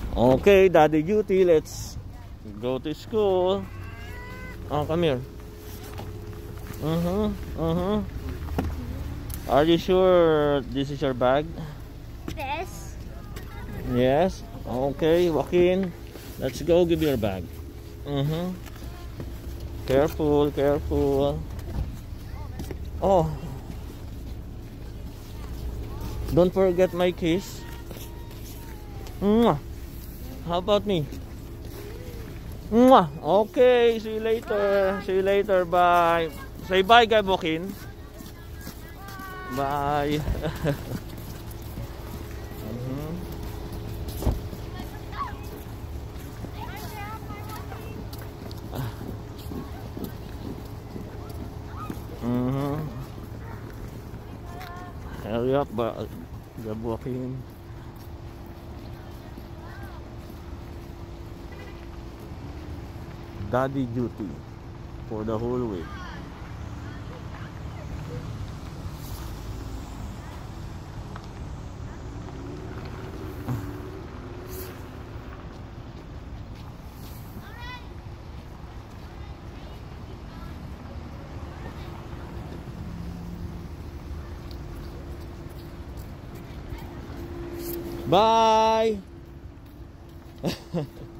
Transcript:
Okay, daddy duty. Let's go to school. Oh, come here. Are you sure this is your bag? Yes. Yes. Okay, Joaquin. Let's go. Give your bag. Careful, careful. Oh. Don't forget my kiss. Mwah. How about me? Mwah. Okay, see you later. See you later. Bye. Say bye, guy Joaquin. Bye. Hurry up, Joaquin. Daddy duty for the whole week. Bye.